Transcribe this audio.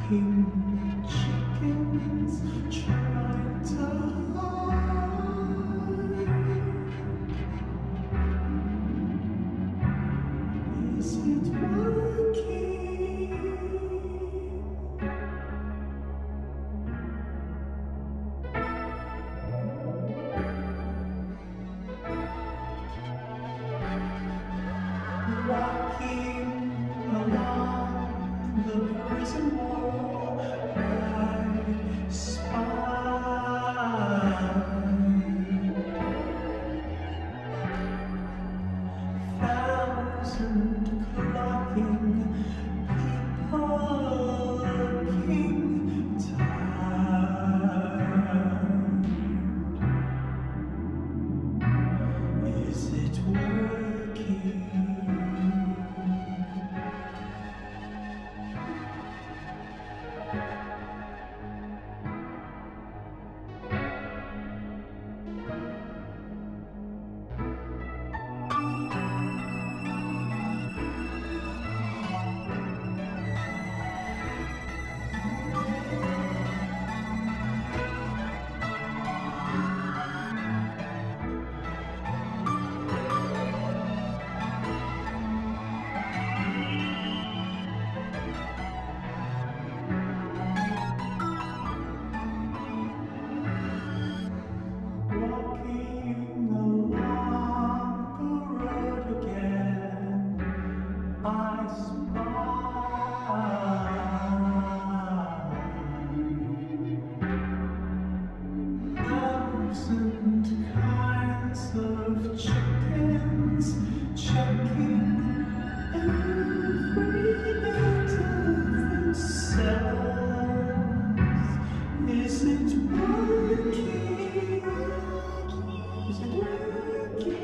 King chickens try to hide. Is it working? Walking along the prison wall, I spy thousand clocking people looking tired. Is it working? Walking along the road again, I spy thousand kinds of chickens checking every bit of themselves. Is it working? Is it working?